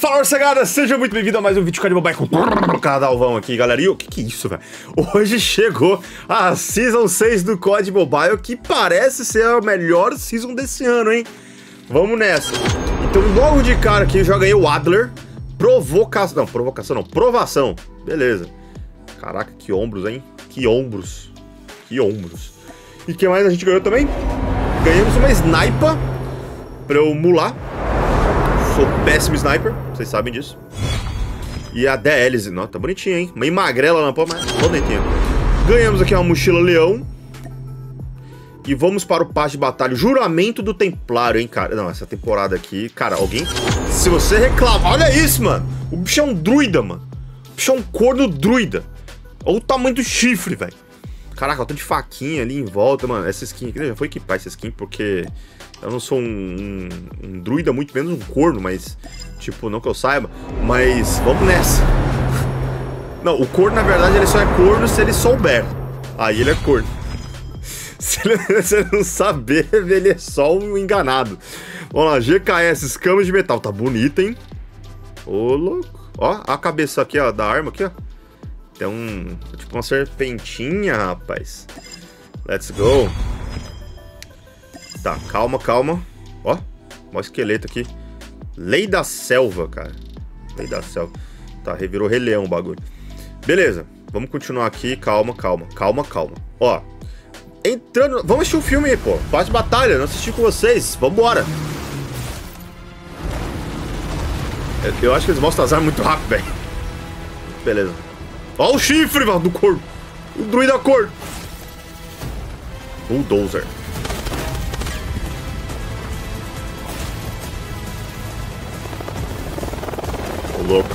Fala, morcegada! Seja muito bem-vindo a mais um vídeo de COD Mobile com o Cadalvão aqui, galera. E o que é isso, velho? Hoje chegou a Season 6 do COD Mobile, que parece ser a melhor Season desse ano, hein? Vamos nessa. Então, logo de cara aqui, eu já ganhei o Adler. Provação. Beleza. Caraca, que ombros, hein? Que ombros. E o que mais a gente ganhou também? Ganhamos uma sniper pra eu mular. Sou péssimo sniper, vocês sabem disso. E a DLZ, não, tá bonitinha, hein? Meio magrela na porra, mas bonitinha. Ganhamos aqui uma mochila leão. E vamos para o passe de batalha. Juramento do Templário, hein, cara? Não, essa temporada aqui, cara, alguém... Se você reclama... Olha isso, mano! O bicho é um druida, mano. O bicho é um corno druida. Olha o tamanho do chifre, velho. Caraca, eu tô de faquinha ali em volta, mano. Essa skin aqui, já vou equipar essa skin porque... Eu não sou um druida, muito menos um corno, mas... Tipo, não que eu saiba. Mas vamos nessa. Não, o corno, na verdade, ele só é corno se ele souber. Aí ele é corno. Se ele não saber, ele é só um enganado. Vamos lá, GKS, escamas de metal. Tá bonito, hein? Ô, louco. Ó, a cabeça aqui, ó, da arma aqui, ó. Tem tipo uma serpentinha, rapaz. Let's go. Tá, calma. Ó, o esqueleto aqui. Lei da selva, cara. Lei da selva. Tá, revirou Rei Leão o bagulho. Beleza, vamos continuar aqui. Calma. Ó, entrando... Vamos assistir um filme aí, pô. Passe de batalha, não assisti com vocês. Vambora. Eu acho que eles mostram as armas muito rápido, velho. Beleza. Ó o chifre, mano, do corpo. O druida corpo. Bulldozer. Louco.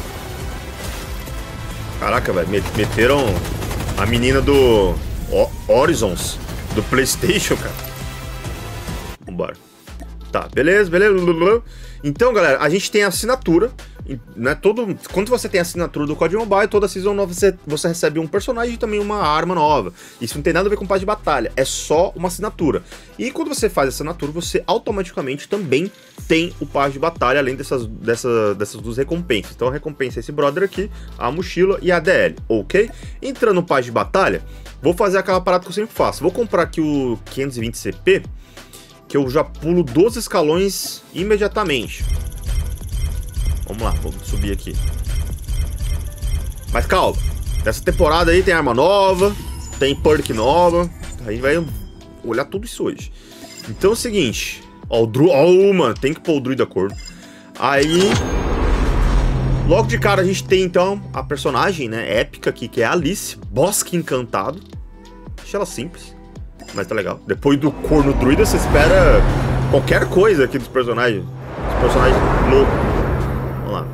Caraca, velho, meteram a menina do Horizons do PlayStation, cara. Vambora. Tá, beleza. Então, galera, a gente tem a assinatura, né? Quando você tem a assinatura do COD Mobile, toda Season nova você recebe um personagem e também uma arma nova. Isso não tem nada a ver com passe de batalha, é só uma assinatura. E quando você faz a assinatura, você automaticamente também tem o passe de batalha, além dessas duas recompensas. Então a recompensa é esse brother aqui, a mochila e a DL, ok? Entrando no passe de batalha, vou fazer aquela parada que eu sempre faço. Vou comprar aqui o 520 CP, que eu já pulo 12 escalões imediatamente. Vamos lá, vamos subir aqui. Mas calma, nessa temporada aí tem arma nova, tem perk nova. A gente vai olhar tudo isso hoje. Então é o seguinte, ó, mano, tem que pôr o druida corno. Aí, logo de cara a gente tem então a personagem, né, épica aqui, que é a Alice, Bosque Encantado. Deixa ela simples, mas tá legal. Depois do corno druida, você espera qualquer coisa aqui dos personagens. Os personagens loucos. Vamos lá.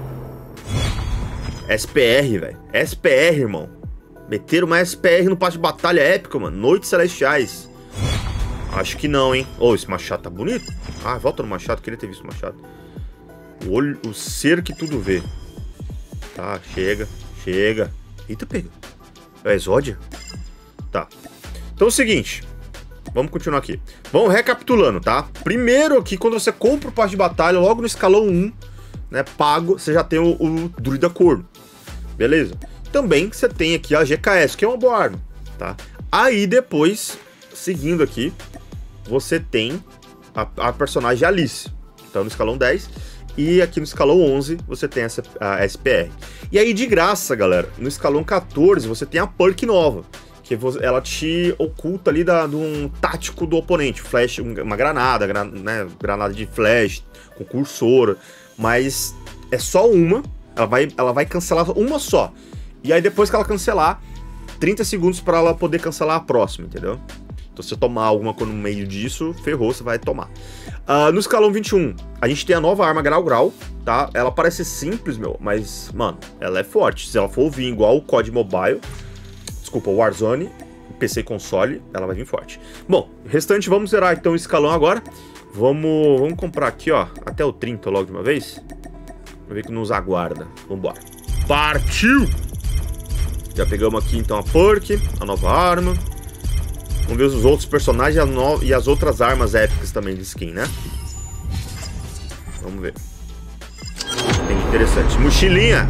SPR, velho. SPR, irmão. Meteram uma SPR no passe de batalha épico, mano. Noites Celestiais. Acho que não, hein. Ô, esse machado tá bonito. Ah, volta no machado. Queria ter visto o machado. O olho, o ser que tudo vê. Tá, chega. Eita, pega. É Exódia? Tá. Então é o seguinte. Vamos continuar aqui. Vamos recapitulando, tá? Primeiro aqui, quando você compra o passe de batalha, logo no escalão 1, né, pago, você já tem o druida corno. Beleza? Também você tem aqui a GKS, que é uma boa arma, tá? Aí depois, seguindo aqui, você tem a personagem Alice. Então no escalão 10. E aqui no escalão 11, você tem a SPR. E aí de graça, galera, no escalão 14, você tem a perk nova. Que ela te oculta ali de um tático do oponente, flash, uma granada, né, granada de flash, com cursor, mas é só uma, ela vai cancelar uma só, e aí depois que ela cancelar, 30 segundos para ela poder cancelar a próxima, entendeu? Então se você tomar alguma coisa no meio disso, ferrou, você vai tomar. No escalão 21, a gente tem a nova arma Grau, tá? Ela parece simples, mas, mano, ela é forte. Se ela for vir igual o COD Mobile... Desculpa, o Warzone, PC e console, ela vai vir forte. Bom, restante, vamos zerar então o escalão agora. Vamos comprar aqui, ó, até o 30 logo de uma vez. Pra ver que nos aguarda. Vambora. Partiu! Já pegamos aqui então a perk, a nova arma. Vamos ver os outros personagens e as outras armas épicas também de skin, né? Vamos ver. Tem que Interessante. Mochilinha.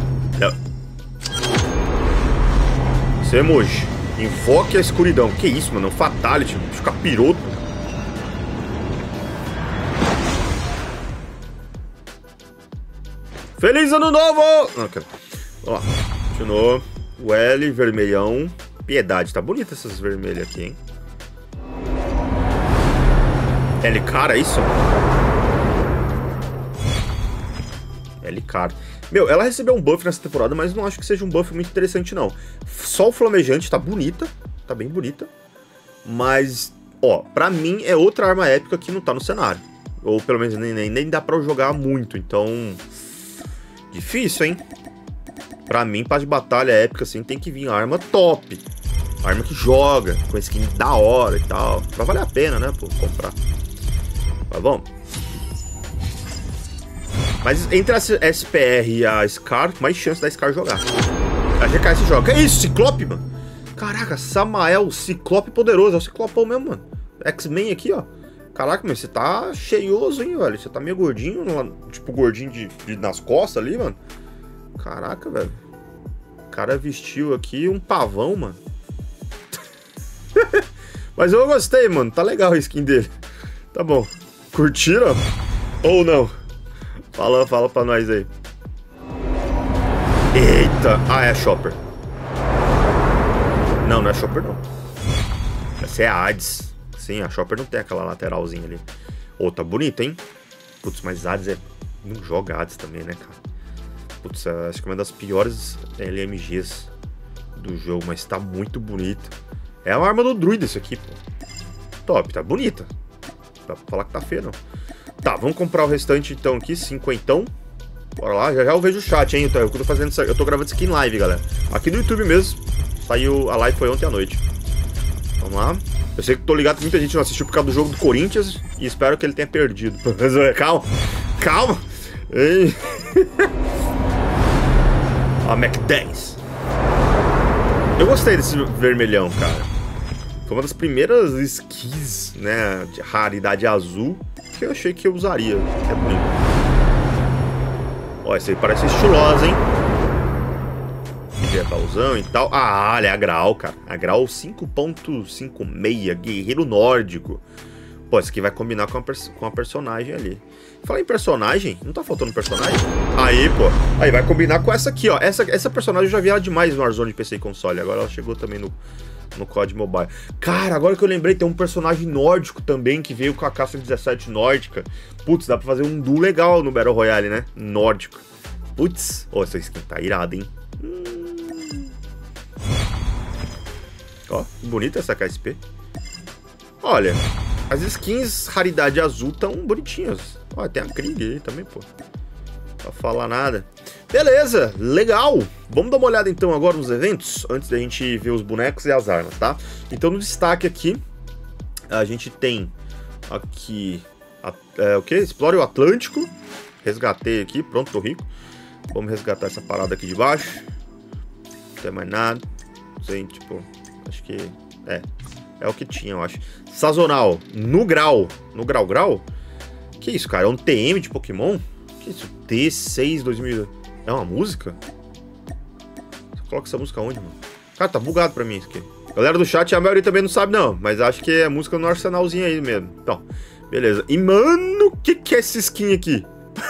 Seu emoji. Invoque a escuridão. Que isso, mano? É um fatality. Um capiroto. Feliz ano novo! Não, cara. Vamos lá. Continuou. O L, vermelhão. Piedade. Tá bonita essas vermelhas aqui, hein? L, cara, é isso? L, cara. Meu, ela recebeu um buff nessa temporada, mas não acho que seja um buff muito interessante, não. Só o flamejante tá bonita. Tá bem bonita. Mas, ó, pra mim é outra arma épica que não tá no cenário. Ou pelo menos nem dá pra eu jogar muito, então... Difícil, hein? Pra mim, passe de batalha épica, assim, tem que vir arma top. Arma que joga, com skin da hora e tal. Pra valer a pena, né, pô, comprar. Tá bom? Mas entre a SPR e a Scar, mais chance da Scar jogar. A GKS joga. Que isso, Ciclope, mano? Caraca, Samael, Ciclope poderoso. É o Ciclopão mesmo, mano. X-Men aqui, ó. Caraca, mas você tá cheioso, hein, velho? Você tá meio gordinho, tipo gordinho nas costas ali, mano. Caraca, velho. O cara vestiu aqui um pavão, mano. Mas eu gostei, mano. Tá legal a skin dele. Tá bom. Curtiram? Ou não? Fala pra nós aí. Eita. Ah, é a Chopper. Não, não é a Chopper, não. Essa é a Hades. Sim, a Chopper não tem aquela lateralzinha ali. Ô, tá bonito, hein? Putz, mas Hades é... Não joga Hades também, né, cara? Putz, acho que é uma das piores LMGs do jogo, mas tá muito bonito. É uma arma do druida isso aqui, pô. Top, tá bonita. Não dá pra falar que tá feio, não. Tá, vamos comprar o restante, então, aqui, 50. Bora lá, já eu vejo o chat, hein? Eu tô fazendo isso, eu tô gravando isso aqui em live, galera. Aqui no YouTube mesmo. Saiu, a live foi ontem à noite. Vamos lá. Eu sei que tô ligado que muita gente não assistiu por causa do jogo do Corinthians e espero que ele tenha perdido. Calma, calma. Ei. A Mac 10. Eu gostei desse vermelhão, cara. Foi uma das primeiras skins, né, de raridade azul que eu achei que eu usaria. É bonito. Ó, esse aí parece estilosa, hein? Metalzão e tal. Ah, olha, a Graal, cara. A Graal 5.56, guerreiro nórdico. Pô, esse aqui vai combinar com a personagem ali. Falar em personagem, não tá faltando personagem? Aí, pô. Aí, vai combinar com essa aqui, ó. Essa personagem eu já vi ela demais no Warzone de PC e console. Agora ela chegou também no COD Mobile. Cara, agora que eu lembrei, tem um personagem nórdico também que veio com a caça 17 nórdica. Putz, dá pra fazer um duo legal no Battle Royale, né? Nórdico. Putz. Ó, essa skin tá irada, hein? Ó, bonita essa KSP. Olha, as skins raridade azul tão bonitinhas. Ó, tem a Krieg aí também, pô. Pra falar nada. Beleza, legal. Vamos dar uma olhada então agora nos eventos, antes da gente ver os bonecos e as armas, tá? Então no destaque aqui, a gente tem aqui, o que? Explore o Atlântico. Resgatei aqui, pronto, tô rico. Vamos resgatar essa parada aqui de baixo. Não tem mais nada. Não sei, tipo... Acho que é o que tinha, eu acho. Sazonal, no grau. No grau? Que isso, cara? É um TM de Pokémon? Que isso? D6 2000. É uma música? Você coloca essa música onde, mano? Cara, tá bugado pra mim isso aqui. Galera do chat, a maioria também não sabe, não. Mas acho que é música no arsenalzinho aí mesmo. Então, beleza. E, mano, o que é essa skin aqui?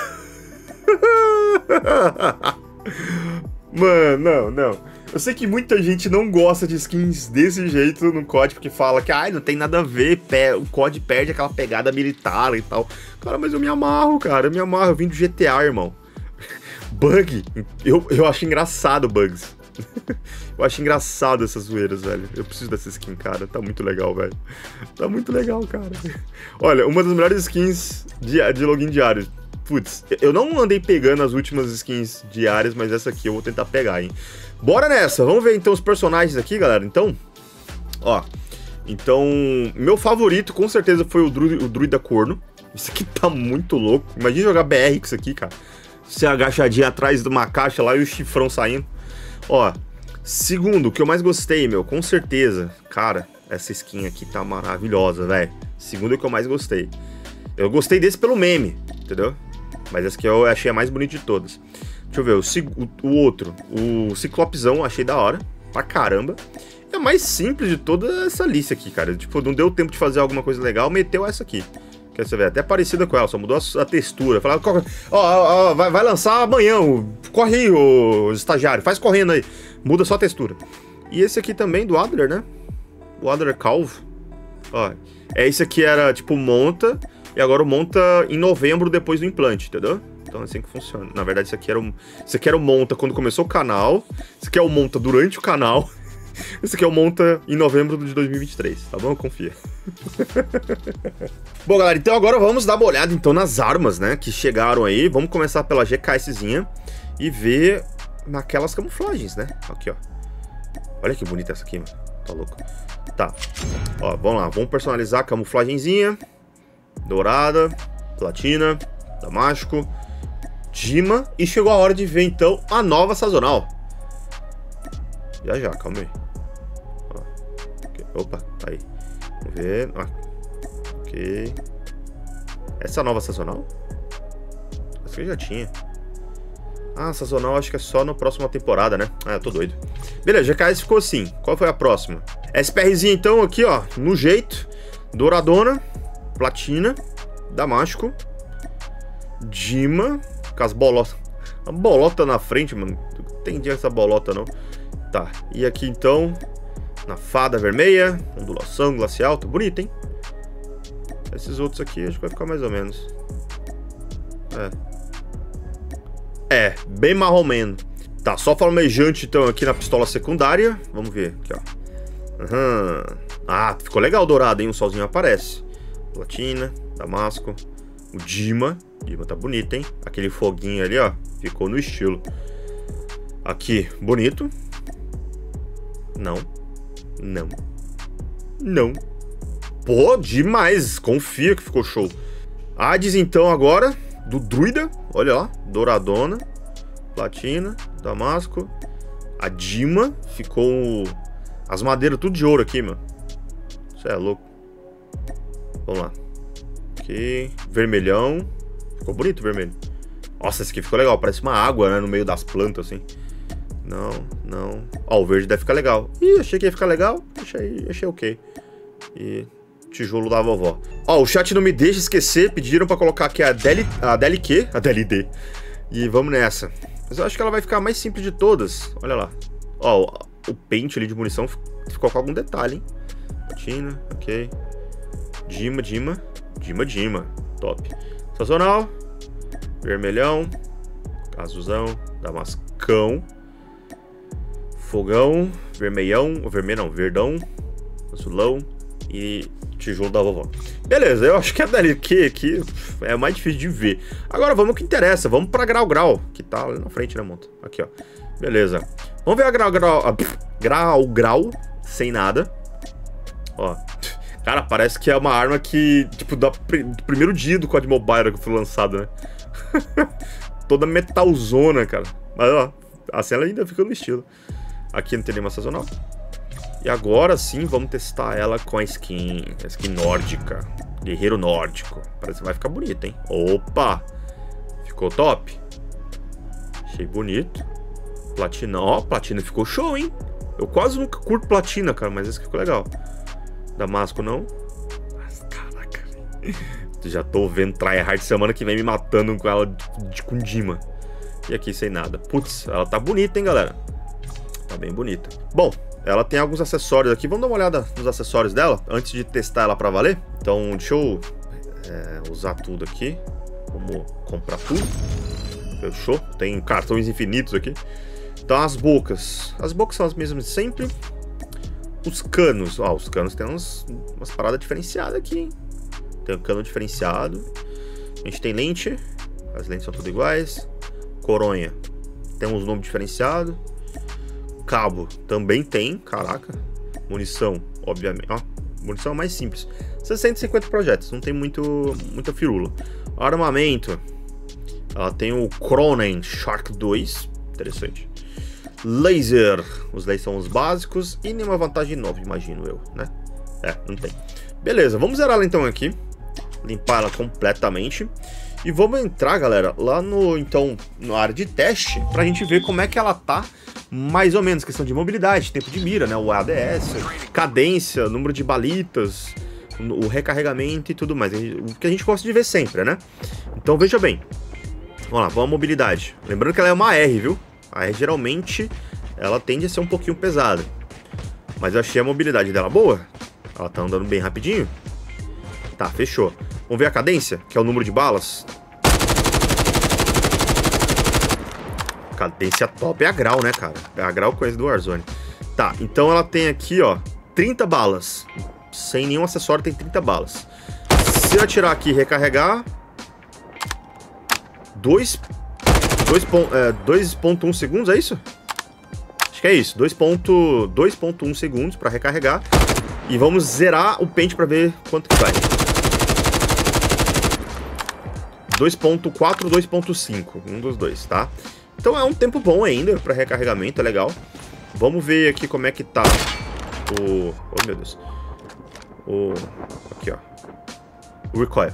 Mano, não. Eu sei que muita gente não gosta de skins desse jeito no COD, porque fala que não tem nada a ver, o COD perde aquela pegada militar e tal. Cara, mas eu me amarro, cara, eu vim do GTA, irmão. Bug, eu acho engraçado bugs. Eu acho engraçado essas zoeiras, velho. Eu preciso dessa skin, cara, tá muito legal, velho. Tá muito legal, cara. Olha, uma das melhores skins de login diário. Putz, eu não andei pegando as últimas skins diárias, mas essa aqui eu vou tentar pegar, hein. Bora nessa, vamos ver então os personagens aqui, galera. Então, ó, meu favorito com certeza foi o Druida Corno. Isso aqui tá muito louco. Imagina jogar BR com isso aqui, cara. Você agachadinho atrás de uma caixa lá e o chifrão saindo. Ó, segundo, o que eu mais gostei, meu, com certeza. Cara, essa skin aqui tá maravilhosa, velho. Segundo, o que eu mais gostei. Eu gostei desse pelo meme, entendeu? Mas essa aqui eu achei a mais bonita de todas. Deixa eu ver, o outro. O Ciclopezão, achei da hora. Pra caramba. É o mais simples de toda essa lista aqui, cara. Tipo, não deu tempo de fazer alguma coisa legal, meteu essa aqui. Quer você ver? Até parecida com ela, só mudou a textura. Fala, ó, vai lançar amanhã. Corre aí, ô estagiário. Faz correndo aí. Muda só a textura. E esse aqui também do Adler, né? O Adler Calvo. Ó, esse aqui era tipo monta. E agora o monta em novembro depois do implante, entendeu? Então é assim que funciona. Na verdade, esse aqui era o monta quando começou o canal. Esse aqui é o monta durante o canal. Esse aqui é o monta em novembro de 2023, tá bom? Confia. Bom, galera, então agora vamos dar uma olhada então nas armas, né? Que chegaram aí. Vamos começar pela GKSzinha e ver naquelas camuflagens, né? Aqui, ó. Olha que bonita essa aqui, mano. Tá louco. Tá. Ó, vamos lá. Vamos personalizar a camuflagenzinha. Dourada, platina, damasco, Dima. E chegou a hora de ver, então, a nova sazonal. Já, calma aí. Ó, okay. Opa, tá aí. Vamos ver. Ó. Ok. Essa é a nova sazonal? Essa que eu já tinha. Ah, sazonal acho que é só na próxima temporada, né? Ah, eu tô doido. Beleza, GKS ficou assim. Qual foi a próxima? SPRzinha, então, aqui, ó. No jeito. Douradona. Platina. Damasco. Dima. Com as bolotas. A bolota na frente, mano. Não entendi essa bolota, não. Tá. E aqui, então, na fada vermelha. Ondulação glacial. Tá bonito, hein? Esses outros aqui acho que vai ficar mais ou menos. É, bem marromeno. Tá, só flamejante então aqui na pistola secundária. Vamos ver, aqui ó. Ah, ficou legal o dourado, hein? O solzinho aparece. Platina, damasco. O Dima. Dima tá bonito, hein? Aquele foguinho ali, ó. Ficou no estilo. Aqui, bonito. Não. Pô, demais. Confia que ficou show. Hades então agora, do druida. Olha lá, douradona. Platina, damasco. A Dima. Ficou as madeiras tudo de ouro aqui, mano. Isso é louco. Vamos lá. Aqui, vermelhão. Ficou bonito o vermelho. Nossa, esse aqui ficou legal. Parece uma água, né, no meio das plantas, assim. Não. Ó, o verde deve ficar legal. Ih, achei que ia ficar legal. Achei ok. E tijolo da vovó. Ó, o chat não me deixa esquecer. Pediram pra colocar aqui a DLD. E vamos nessa. Mas eu acho que ela vai ficar a mais simples de todas. Olha lá. Ó, o pente ali de munição ficou com algum detalhe, hein? Platina, ok. Dima. Top. Sazonal. Vermelhão. Azulzão. Damascão. Fogão. Vermelhão. Verdão. Azulão. E tijolo da vovó. Beleza, eu acho que a DLQ aqui é mais difícil de ver. Agora vamos ao que interessa. Vamos pra Grau, que tá ali na frente, né, monta? Aqui, ó. Beleza. Vamos ver a Grau, sem nada. Ó. Cara, parece que é uma arma que, tipo, do primeiro dia do COD Mobile que foi lançado, né? Toda metalzona, cara. Mas, ó, assim ela ainda fica no estilo. Aqui não tem nenhuma sazonal. E agora sim, vamos testar ela com a skin nórdica. Guerreiro nórdico. Parece que vai ficar bonito, hein? Opa! Ficou top. Achei bonito. Platina, ó, platina ficou show, hein? Eu quase nunca curto platina, cara, mas esse ficou legal. Damasco não. Mas, caraca, já tô vendo tryhard semana que vem me matando com ela com Dima. E aqui sem nada. Putz, ela tá bonita, hein, galera? Tá bem bonita. Bom, ela tem alguns acessórios aqui. Vamos dar uma olhada nos acessórios dela antes de testar ela pra valer. Então, deixa eu usar tudo aqui. Vamos comprar tudo. Fechou? Tem cartões infinitos aqui. Então, as bocas. As bocas são as mesmas de sempre. Os canos. Ó, os canos tem umas paradas diferenciadas aqui, hein? Tem um cano diferenciado. A gente tem lente. As lentes são tudo iguais. Coronha. Tem uns nomes diferenciados. Cabo também tem, caraca. Munição, obviamente. Ó, munição é mais simples. 650 projetos, não tem muita firula. Armamento. Ela tem o Cronen Shark 2. Interessante. Laser. Os lasers são os básicos. E nenhuma vantagem nova, imagino eu, né? Não tem. Beleza, vamos zerar ela então aqui. Limpar ela completamente. E vamos entrar, galera, lá na área de teste, pra gente ver como é que ela tá, mais ou menos, questão de mobilidade, tempo de mira, né, o ADS, cadência, número de balitas, o recarregamento e tudo mais, o que a gente gosta de ver sempre, né? Então veja bem, vamos lá, vamos à mobilidade. Lembrando que ela é uma R, viu? A R geralmente, ela tende a ser um pouquinho pesada, mas eu achei a mobilidade dela boa, ela tá andando bem rapidinho. Tá, fechou. Vamos ver a cadência, que é o número de balas. Cadência top é a grau, né, cara? É a grau coisa do Warzone. Tá, então ela tem aqui, ó, 30 balas. Sem nenhum acessório tem 30 balas. Se eu atirar aqui e recarregar... 2.1 segundos, é isso? Acho que é isso, 2.1 segundos pra recarregar. E vamos zerar o pente pra ver quanto que vai. 2.4, 2.5, um dos dois, tá? Então é um tempo bom ainda para recarregamento, é legal. Vamos ver aqui como é que tá o... Oh, meu Deus. Aqui, ó. O recoil.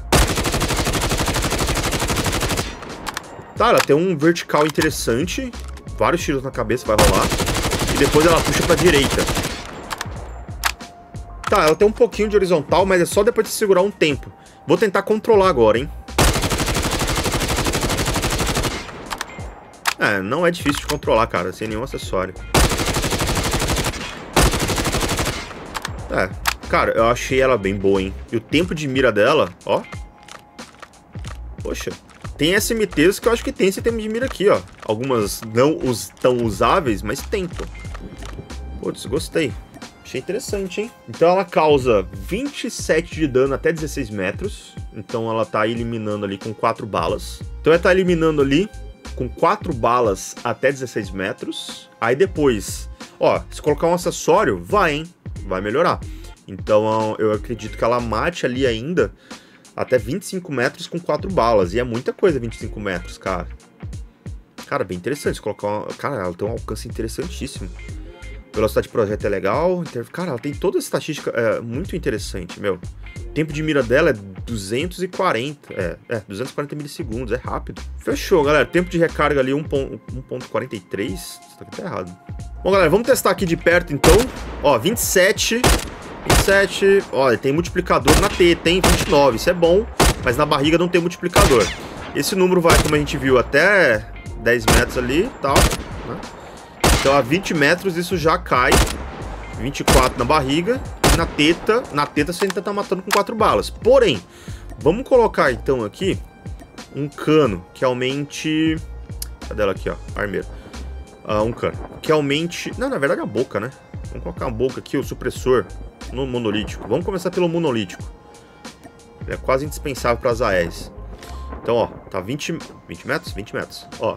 Tá, ela tem um vertical interessante. Vários tiros na cabeça vai rolar. E depois ela puxa pra direita. Tá, ela tem um pouquinho de horizontal, mas é só depois de segurar um tempo. Vou tentar controlar agora, hein. É, não é difícil de controlar, cara, sem nenhum acessório. É, cara, eu achei ela bem boa, hein. E o tempo de mira dela, ó. Poxa, tem SMTs que eu acho que tem esse tempo de mira aqui, ó. Algumas não tão usáveis, mas tem, pô. Putz, gostei. Achei interessante, hein. Então ela causa 27 de dano até 16 metros. Então ela tá eliminando ali com 4 balas. Então ela tá eliminando ali com 4 balas até 16 metros. Aí depois, ó, se colocar um acessório, vai, hein? Vai melhorar. Então eu acredito que ela mate ali ainda até 25 metros com 4 balas. E é muita coisa 25 metros, cara. Cara, bem interessante. Se colocar uma... Cara, ela tem um alcance interessantíssimo. Velocidade de projeto é legal. Cara, ela tem toda essa estatística muito interessante, meu. O tempo de mira dela é 240. 240 milissegundos, é rápido. Fechou, galera. Tempo de recarga ali 1.43. Isso aqui tá errado. Bom, galera, vamos testar aqui de perto, então. Ó, 27. Ó, tem multiplicador na teta, hein? 29. Isso é bom, mas na barriga não tem multiplicador. Esse número vai, como a gente viu, até 10 metros ali e tal, né? Então a 20 metros isso já cai. 24 na barriga. E na teta você ainda tá matando com 4 balas. Porém, vamos colocar então aqui um cano que aumente... Cadê ela aqui, ó? Armeiro. Um cano. Que aumente... Não, na verdade é a boca, né? Vamos colocar a boca aqui, o supressor no monolítico. Vamos começar pelo monolítico. Ele é quase indispensável para as AES. Então, ó, tá 20 metros? 20 metros. Ó.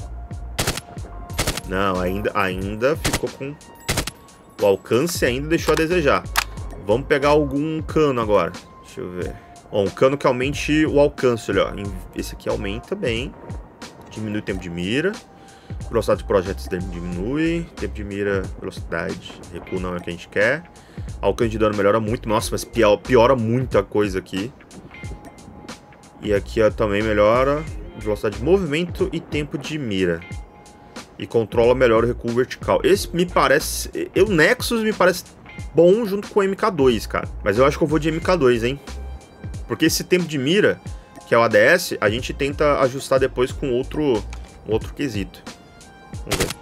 Não, ainda ficou com... O alcance ainda deixou a desejar. Vamos pegar algum cano agora. Deixa eu ver. Ó, um cano que aumente o alcance, olha, ó. Esse aqui aumenta bem. Diminui o tempo de mira. Velocidade de projetos diminui. Tempo de mira, velocidade. Recuo não é o que a gente quer. Alcance de dano melhora muito. Nossa, mas piora muita coisa aqui. E aqui ó, também melhora velocidade de movimento e tempo de mira. E controla melhor o recuo vertical. Esse me parece... O Nexus me parece bom junto com o MK2, cara. Mas eu acho que eu vou de MK2, hein? Porque esse tempo de mira, que é o ADS, a gente tenta ajustar depois com outro quesito. Vamos ver.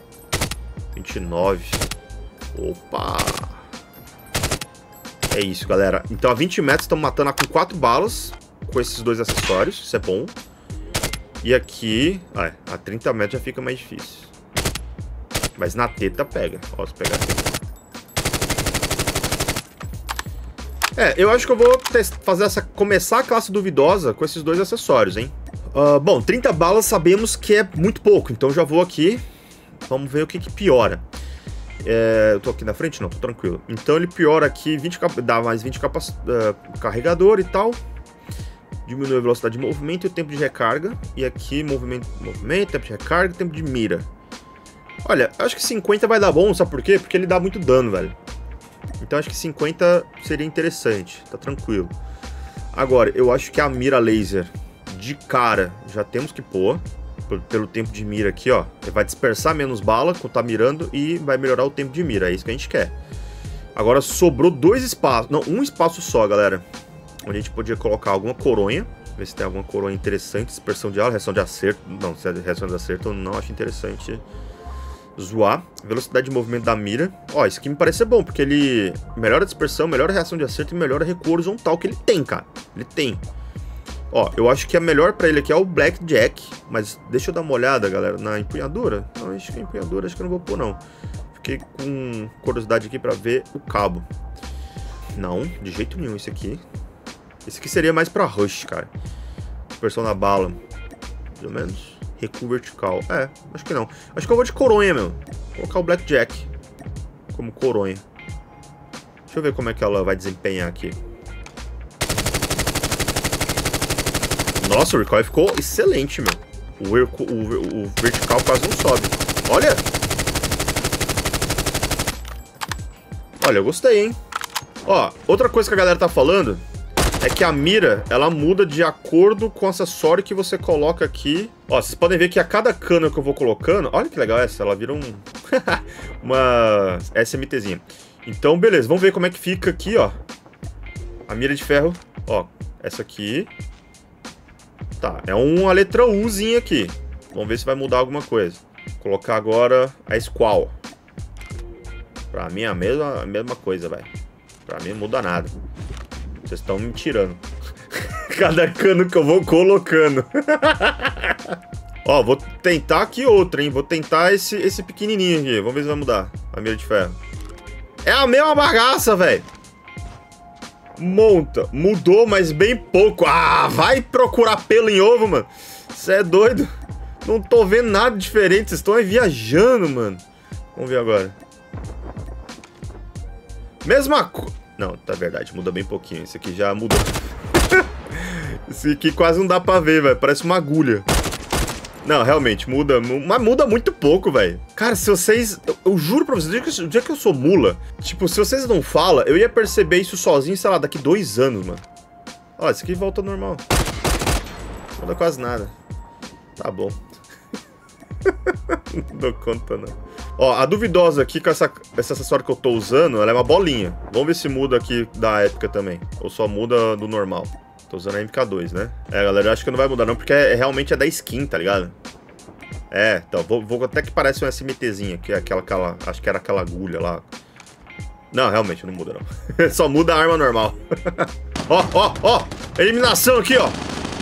29. Opa! É isso, galera. Então a 20 metros estamos matando ela com 4 balas. Com esses dois acessórios. Isso é bom. E aqui... a 30 metros já fica mais difícil. Mas na teta pega. Ó, se pegar aqui. Eu acho que eu vou fazer começar a classe duvidosa com esses dois acessórios, hein? Bom, 30 balas sabemos que é muito pouco. Então já vou aqui. Vamos ver o que piora. Eu tô aqui na frente? Não, tô tranquilo. Então ele piora aqui, dá mais 20 carregador e tal. Diminui a velocidade de movimento e o tempo de recarga. E aqui, movimento, tempo de recarga e tempo de mira. Olha, acho que 50 vai dar bom, sabe por quê? Porque ele dá muito dano, velho. Então acho que 50 seria interessante, tá tranquilo. Agora, eu acho que a mira laser de cara, já temos que pôr. Pelo tempo de mira aqui, ó. Ele vai dispersar menos bala quando tá mirando e vai melhorar o tempo de mira. É isso que a gente quer. Agora sobrou 2 espaços. Não, um espaço só, galera. Onde a gente podia colocar alguma coronha. Ver se tem alguma coronha interessante. Dispersão de ala, reação de acerto. Não, se é reação de acerto eu não acho interessante zoar. Velocidade de movimento da mira. Ó, isso aqui me parece bom, porque ele melhora a dispersão, melhora a reação de acerto e melhora a recuo horizontal que ele tem, cara. Ele tem. Ó, eu acho que a melhor pra ele aqui é o Blackjack. Mas deixa eu dar uma olhada, galera, na empunhadura. Não, acho que a empunhadura acho que eu não vou pôr, não. Fiquei com curiosidade aqui pra ver o cabo. Não, de jeito nenhum esse aqui. Esse aqui seria mais pra rush, cara. Dispersão da bala. Pelo menos. Recuo vertical. É, acho que não. Acho que eu vou de coronha, meu. Vou colocar o Blackjack como coronha. Deixa eu ver como é que ela vai desempenhar aqui. Nossa, o recoil ficou excelente, meu. O vertical quase não sobe. Olha! Olha, eu gostei, hein? Ó, outra coisa que a galera tá falando é que a mira, ela muda de acordo com o acessório que você coloca aqui. Ó, vocês podem ver que a cada cana que eu vou colocando... Olha que legal essa, ela vira uma SMTzinha. Então, beleza, vamos ver como é que fica aqui, ó. A mira de ferro, ó, essa aqui... Tá, é uma letra Uzinha aqui. Vamos ver se vai mudar alguma coisa. Vou colocar agora a Squall. Pra mim é a mesma coisa, velho. Pra mim não muda nada. Vocês estão me tirando. Cada cano que eu vou colocando. Ó, vou tentar aqui outra, hein. Vou tentar esse pequenininho aqui. Vamos ver se vai mudar a mira de ferro. É a mesma bagaça, velho. Monta. Mudou, mas bem pouco. Ah, vai procurar pelo em ovo, mano. Você é doido? Não tô vendo nada diferente. Vocês estão aí viajando, mano. Vamos ver agora. Mesma coisa. Não, tá verdade. Muda bem pouquinho. Esse aqui já mudou. Esse aqui quase não dá pra ver, velho. Parece uma agulha. Não, realmente, muda. Mas muda muito pouco, velho. Cara, se vocês... Eu juro pra vocês, o dia que eu sou mula, tipo, se vocês não falam, eu ia perceber isso sozinho, sei lá, daqui 2 anos, mano. Ó, esse aqui volta normal. Não muda quase nada. Tá bom. Não dou conta, não. Ó, a duvidosa aqui com esse acessório que eu tô usando, ela é uma bolinha. Vamos ver se muda aqui da épica também. Ou só muda do normal. Tô usando a MK2, né? É, galera, eu acho que não vai mudar não, porque realmente é da skin, tá ligado? É, então, vou até que parece uma SMTzinha, que é aquela, acho que era aquela agulha lá. Não, realmente não muda não. Só muda a arma normal. Ó, ó, ó! Eliminação aqui, ó!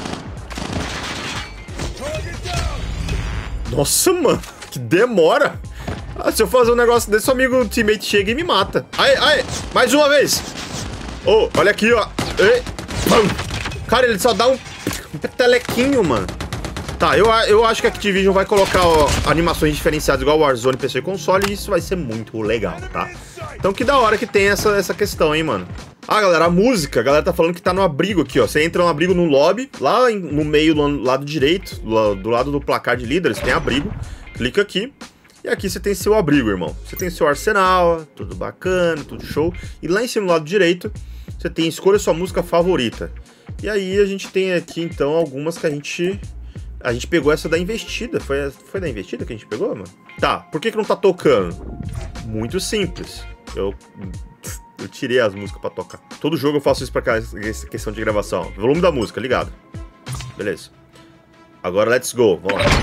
Nossa, mano, que demora! Ah, se eu fazer um negócio desse, o amigo teammate chega e me mata. Aí, aí, mais uma vez! Ô, olha aqui, ó! Ei, pam. Cara, ele só dá um petelequinho, mano. Tá, eu acho que a Activision vai colocar animações diferenciadas igual o Warzone, PC e console, e isso vai ser muito legal, tá? Então que da hora que tem essa questão, hein, mano. Ah, galera, a música, a galera tá falando que tá no abrigo aqui, ó. Você entra no abrigo no lobby, lá no meio, do lado direito, do lado do placar de líderes, tem abrigo. Clica aqui. E aqui você tem seu abrigo, irmão. Você tem seu arsenal, tudo bacana, tudo show. E lá em cima, no lado direito, você tem escolha sua música favorita. E aí a gente tem aqui, então, algumas que a gente pegou essa da investida. Foi da investida que a gente pegou, mano? Tá, por que não tá tocando? Muito simples. Eu tirei as músicas pra tocar. Todo jogo eu faço isso pra essa questão de gravação. Volume da música, ligado. Beleza. Agora let's go, vamos lá.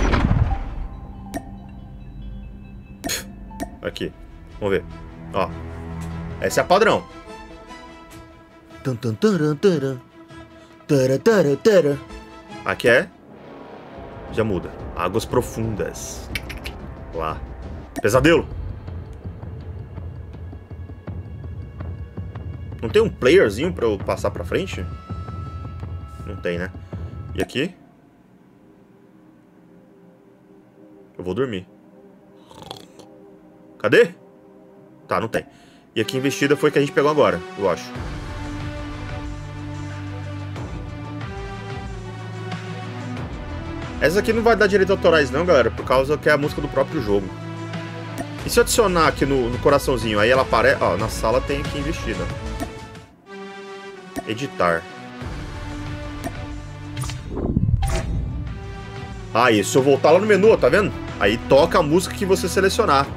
Aqui, vamos ver. Ó, essa é a padrão. Aqui é... Já muda. Águas profundas. Lá. Pesadelo. Não tem um playerzinho pra eu passar pra frente? Não tem, né? E aqui? Eu vou dormir. Cadê? Tá, não tem. E aqui investida foi que a gente pegou agora, eu acho. Essa aqui não vai dar direitos autorais não, galera, por causa que é a música do próprio jogo. E se eu adicionar aqui no coraçãozinho, aí ela aparece... Ó, na sala tem aqui investida. Aí, se eu voltar lá no menu, ó, tá vendo? Aí toca a música que você selecionar.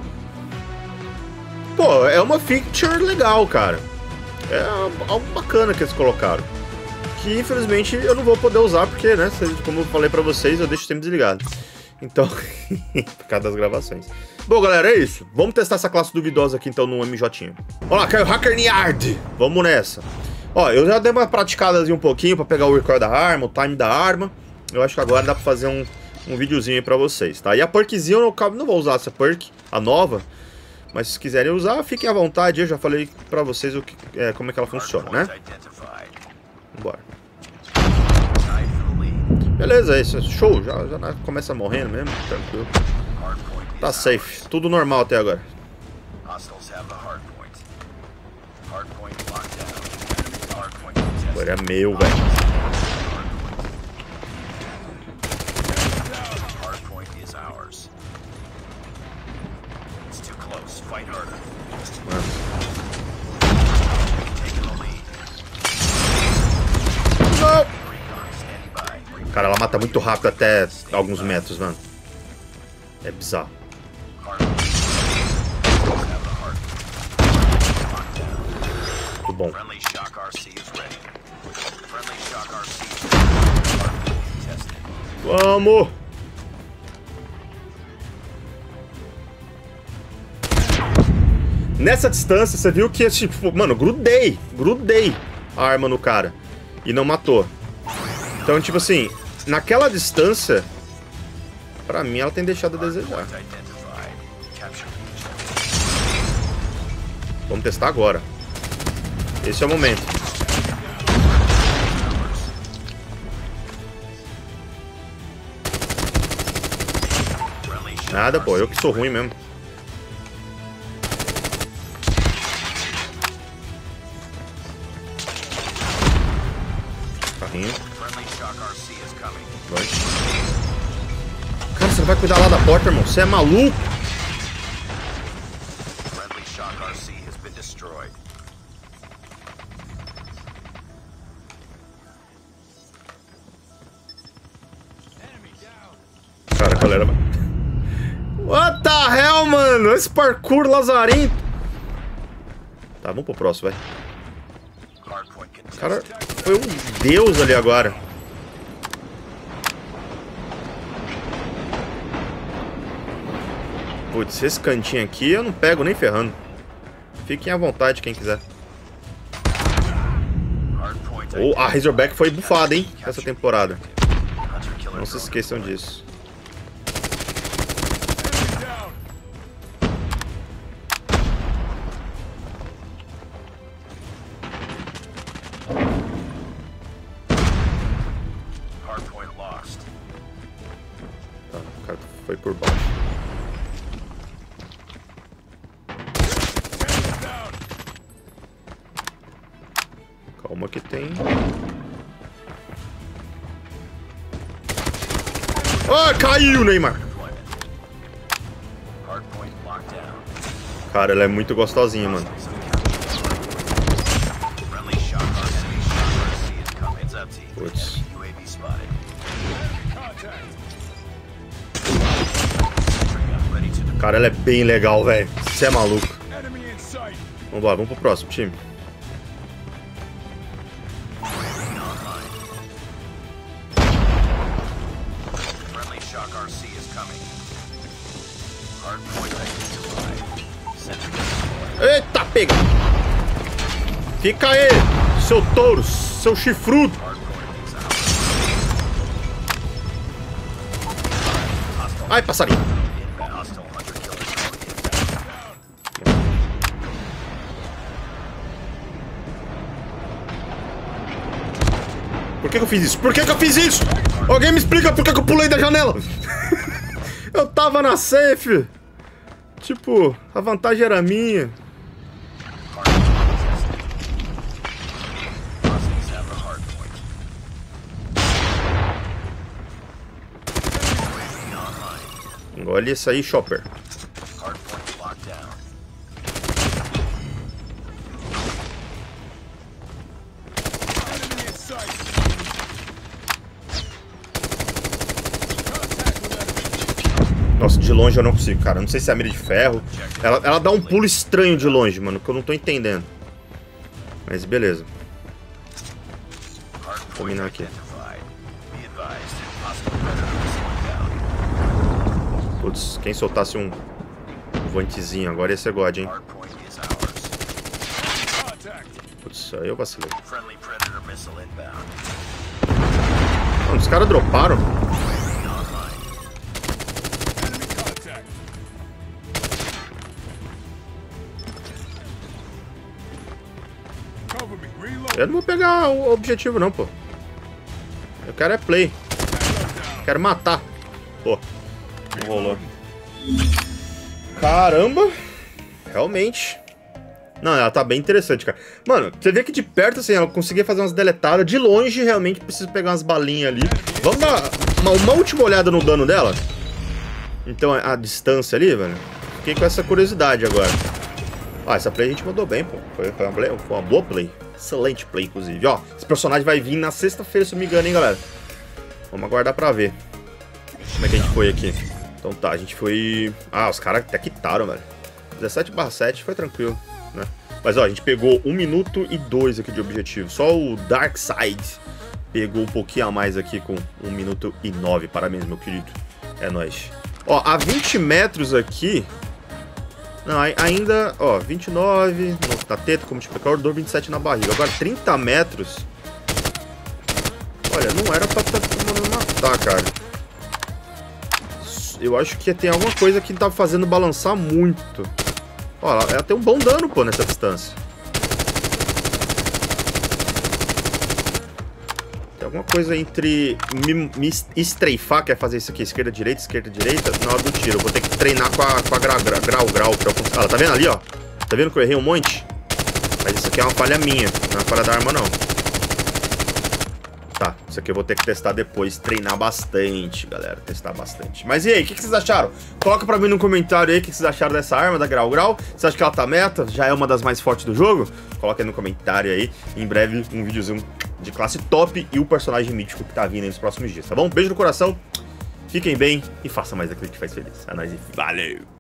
Pô, é uma feature legal, cara. É algo bacana que eles colocaram. Que, infelizmente, eu não vou poder usar, porque, né, como eu falei pra vocês, eu deixo sempre desligado. Então, por causa das gravações. Bom, galera, é isso. Vamos testar essa classe duvidosa aqui, então, no MJ. Vamos lá, caiu Hacker Yard. Vamos nessa. Ó, eu já dei uma praticadazinha um pouquinho pra pegar o recoil da arma, o time da arma. Eu acho que agora dá pra fazer um videozinho aí pra vocês, tá? E a perkzinha eu não vou usar essa perk, a nova. Mas se quiserem usar, fiquem à vontade. Eu já falei pra vocês como é que ela funciona, né? Bora. Beleza, é isso. Show. Já começa morrendo mesmo. Tranquilo. Tá safe. Tudo normal até agora. Agora é meu, velho. Cara, ela mata muito rápido até alguns metros, mano. É bizarro. Muito bom. Vamos! Nessa distância, você viu que, tipo, mano, grudei a arma no cara e não matou. Então, tipo assim, naquela distância, pra mim ela tem deixado a desejar. Vamos testar agora. Esse é o momento. Nada, pô, eu que sou ruim mesmo. Carrinho. Vai. Cara, você não vai cuidar lá da porta, irmão? Você é maluco? Cara, galera. What the hell, mano? Esse parkour lazarento. Tá, vamos pro próximo, vai. Cara, foi um deus ali agora. Putz, esse cantinho aqui eu não pego nem ferrando. Fiquem à vontade, quem quiser. Oh, a Razorback foi bufada, hein? Essa temporada. Não se esqueçam disso. Tá, o cara foi por baixo. Calma que tem. Ah, caiu, Neymar. Cara, ela é muito gostosinha, mano. Putz. Cara, ela é bem legal, velho. Você é maluco. Vambora, vamos pro próximo time. Eita, pega! Fica aí, seu touro, seu chifrudo! Ai, passarinho! Por que eu fiz isso? Por que eu fiz isso? Alguém me explica por que eu pulei da janela? Eu tava na safe. Tipo, a vantagem era minha. Olha isso aí, Chopper. Nossa, de longe eu não consigo, cara. Não sei se é a mira de ferro. Ela dá um pulo estranho de longe, mano, que eu não tô entendendo. Mas beleza. Vou minar aqui. Putz, quem soltasse um vantezinho agora ia ser God, hein? Putz, aí eu vacilei. Mano, os caras droparam. Eu não vou pegar o objetivo não, pô. Eu quero é play. Quero matar. Pô, não rolou. Caramba. Realmente. Não, ela tá bem interessante, cara. Mano, você vê que de perto, assim, ela conseguia fazer umas deletadas. De longe, realmente, preciso pegar umas balinhas ali. Vamos dar uma última olhada no dano dela? Então, a distância ali, velho. Fiquei com essa curiosidade agora. Ah, essa play a gente mandou bem, pô. Foi uma boa play. Excelente play, inclusive. Ó, esse personagem vai vir na sexta-feira, se não me engano, hein, galera. Vamos aguardar pra ver. Como é que a gente foi aqui? Então tá, a gente foi... Ah, os caras até quitaram, velho. 17/7 foi tranquilo, né? Mas ó, a gente pegou 1 minuto e 2 aqui de objetivo. Só o Dark Side pegou um pouquinho a mais aqui com 1 minuto e 9. Parabéns, meu querido. É nóis. Ó, a 20 metros aqui... Não, ainda... Ó, 29 na teta, como multiplicador, 27 na barriga. Agora, 30 metros... Olha, não era pra mandando matar, cara. Eu acho que tem alguma coisa que tá fazendo balançar muito. Ó, ela tem um bom dano, pô, nessa distância. Tem alguma coisa entre me estreifar, que é fazer isso aqui, esquerda, direita, na hora do tiro. Eu vou ter que treinar com a grau pra eu conseguir. Ah, tá vendo ali, ó? Tá vendo que eu errei um monte? Mas isso aqui é uma falha minha, não é uma falha da arma, não. Tá, isso aqui eu vou ter que testar depois, treinar bastante, galera, testar bastante. Mas e aí, o que vocês acharam? Coloca pra mim no comentário aí o que vocês acharam dessa arma, da Grau Grau. Você acha que ela tá meta? Já é uma das mais fortes do jogo? Coloca aí no comentário aí. Em breve, um videozinho de classe top e o personagem mítico que tá vindo aí nos próximos dias, tá bom? Beijo no coração, fiquem bem e façam mais aquilo que te faz feliz. É nóis e valeu!